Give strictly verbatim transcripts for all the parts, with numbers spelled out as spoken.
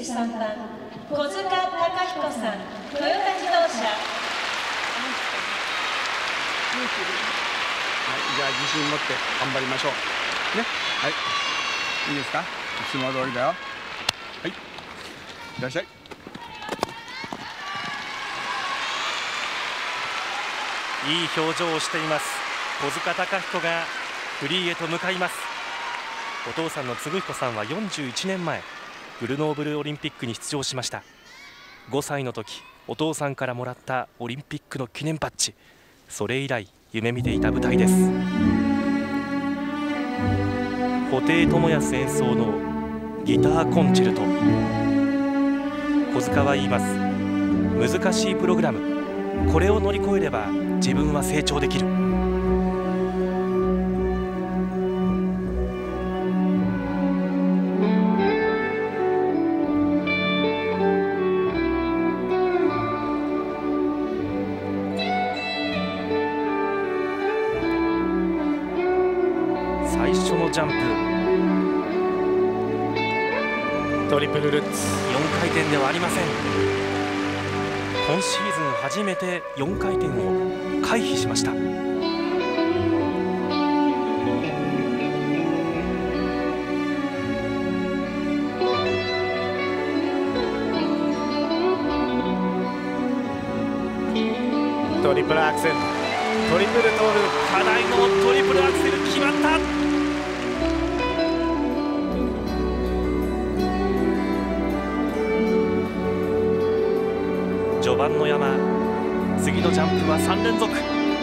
さんばん小塚貴彦さん、トヨタ自動車。はい、 じゃあ自信持って頑張りましょうね。はい、いいですか。いつも通りだよ。はい、いらっしゃい。 いい表情をしています小塚貴彦がフリーへと向かいます。お父さんの嗣彦さんはよんじゅういちねんまえグルノーブルオリンピックに出場しました。ごさいの時お父さんからもらったオリンピックの記念バッジ、それ以来夢見ていた舞台です。布袋寅泰演奏のギターコンチェルト。小塚は言います。難しいプログラム、これを乗り越えれば自分は成長できる。最初のジャンプトリプルルッツ、よんかいてんではありません。今シーズン初めてよんかいてんを回避しました。トリプルアクセル、トリプルトール、課題のトリプルアクセル決まった。序盤の山、次のジャンプはさんれんぞく。ト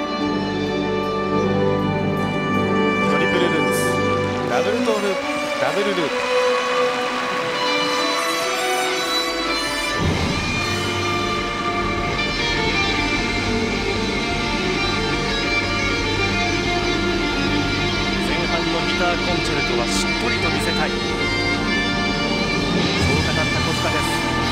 リプルルッツ、ダブルトール、ダブルループ。前半のギターコンチェルトはしっとりと見せたい、そう語った小塚です。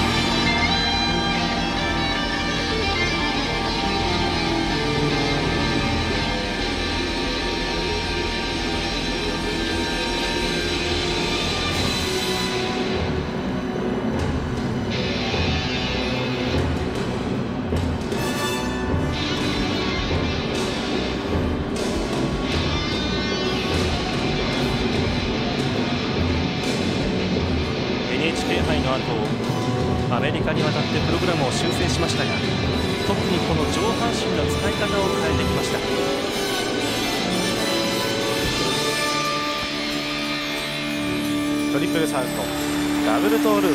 エヌエイチケー 杯の後、アメリカに渡ってプログラムを修正しましたが、特にこの上半身の使い方を変えてきました。トリプルサルト、ダブルトーループ。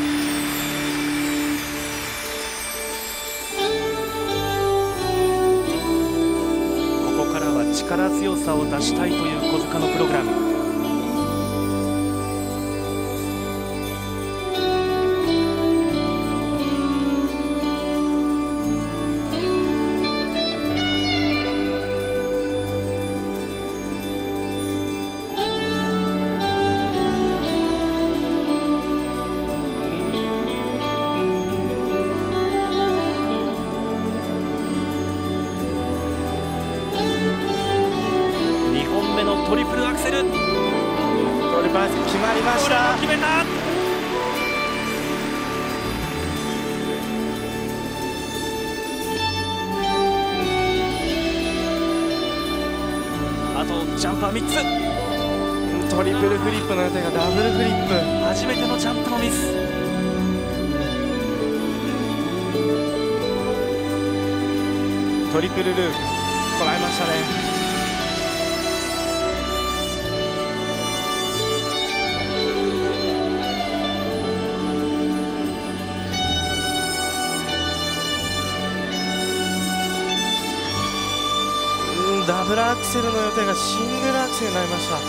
ここからは力強さを出したいという小塚のプログラム。トリプルアクセル、トリプルアクセル決まりました。決めた。あとジャンプはみっつ。トリプルフリップの予定がダブルフリップ、初めてのジャンプのミス。トリプルループ捉えましたね。ダブルアクセルの予定がシングルアクセルになりました。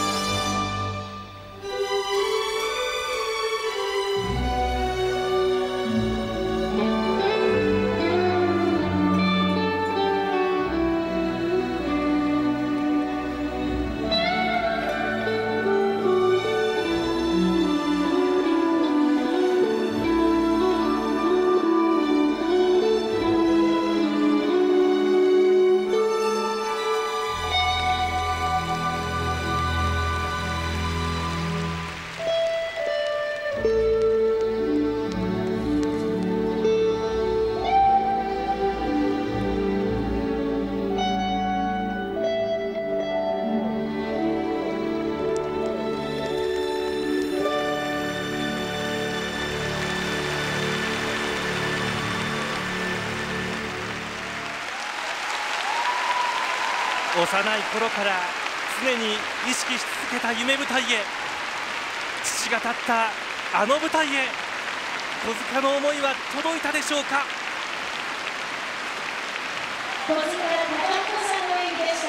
幼い頃から常に意識し続けた夢舞台へ、父が立ったあの舞台へ小塚の思いは届いたでしょうか。 小塚貴彦さんの演技でした。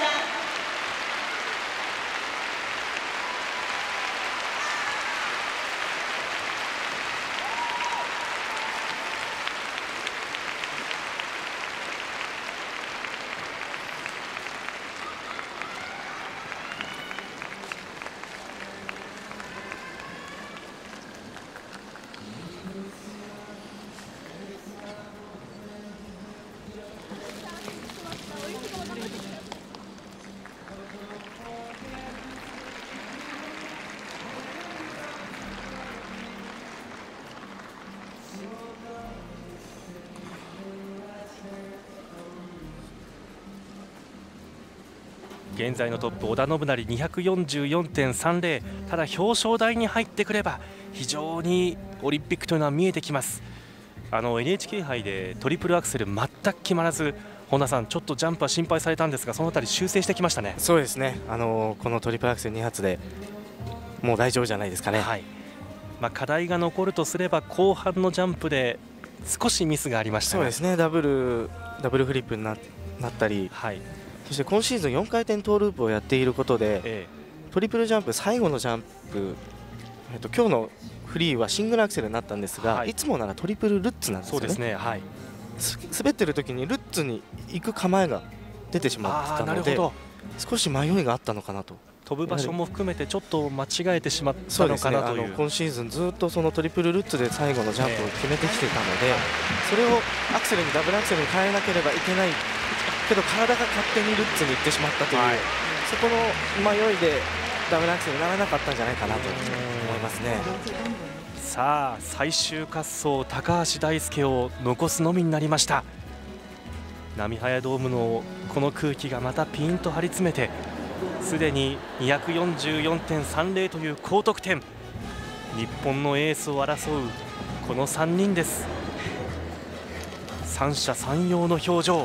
現在のトップ織田信成 にひゃくよんじゅうよんてんさんぜろ、ただ表彰台に入ってくれば非常にオリンピックというのは見えてきます。あの エヌエイチケー 杯でトリプルアクセル全く決まらず、本田さんちょっとジャンプは心配されたんですが、そのあたり修正してきましたね。 そうですね、あのこのトリプルアクセルに発でもう大丈夫じゃないですかね。 はい、まあ、課題が残るとすれば後半のジャンプで少しミスがありました。 そうですね、ダブルダブルフリップに な, なったり、 はい、 そして今シーズンよんかいてんトーループをやっていることで、ええ、トリプルジャンプ最後のジャンプ、えっと、今日のフリーはシングルアクセルになったんですが、はい、いつもならトリプルルッツなんですよね。そうですね、はい、滑ってる時にルッツに行く構えが出てしまってたので、少し迷いがあったのかなと。 飛ぶ場所も含めてちょっと間違えてしまったのかなという。 そうですね、あの今シーズンずっとそのトリプルルッツで最後のジャンプを決めてきていたので、それをアクセルにダブルアクセルに変えなければいけないけど、体が勝手にルッツに行ってしまったという、はい、そこの迷いでダブルアクセルにならなかったんじゃないかなと思いますね。 さあ最終滑走、高橋大輔を残すのみになりました。波早ドームのこの空気がまたピンと張り詰めて、すでに にひゃくよんじゅうよんてんさんぜろ という高得点、日本のエースを争うこのさんにんです。三者三様の表情。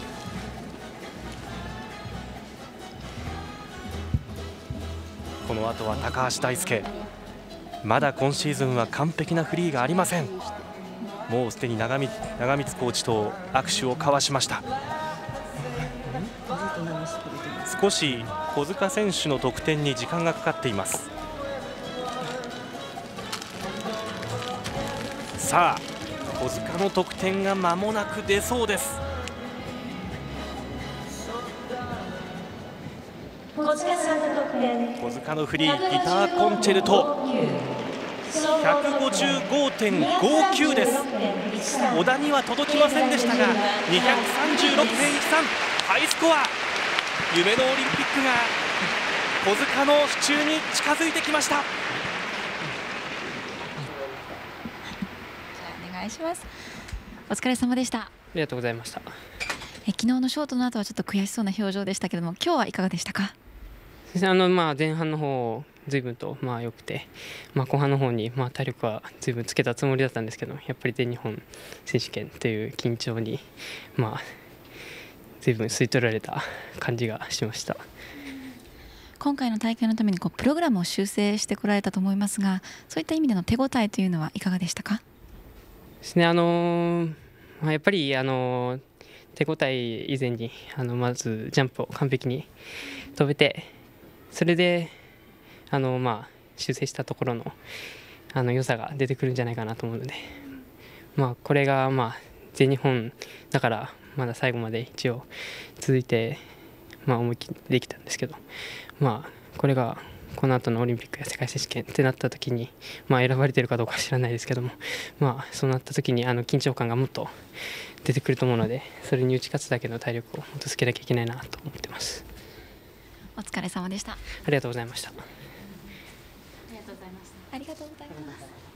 この後は高橋大輔、まだ今シーズンは完璧なフリーがありません。もうすでに長光長光コーチと握手を交わしました。少し小塚選手の得点に時間がかかっています。さあ小塚の得点が間もなく出そうです。 小塚さんの得点、 小塚のフリーギターコンチェルト ひゃくごじゅうごてんごきゅう です。小田には届きませんでしたが にひゃくさんじゅうろくてんいちさん、ハイスコア。夢のオリンピックが小塚の手中に近づいてきました。 じゃあお願いします。お疲れ様でした。ありがとうございました。 え昨日のショートの後はちょっと悔しそうな表情でしたけれども、今日はいかがでしたか？ あのまあ前半の方随分とまあ良くて、まあ、後半の方にまあ体力は随分つけたつもりだったんですけど、やっぱり全日本選手権という緊張にまあ随分吸い取られた感じがしました。 今回の大会のためにこうプログラムを修正してこられたと思いますが、そういった意味での手応えというのはいかがでしたか？ ですね、あのまあ、やっぱりあの手応え以前にあのまずジャンプを完璧に飛べて、それであのまあ修正したところのあの良さが出てくるんじゃないかなと思うので、まあこれがまあ全日本だからまだ最後まで一応続いてまあ思い切ってできたんですけど、まあこれがこの後のオリンピックや世界選手権ってなった時にまあ選ばれてるかどうか知らないですけども、まあそうなった時にあの緊張感がもっと出てくると思うので、それに打ち勝つだけの体力をもっとつけなきゃいけないなと思ってます。 お疲れ様でした。 ありがとうございました。 ありがとうございました。ありがとうございます。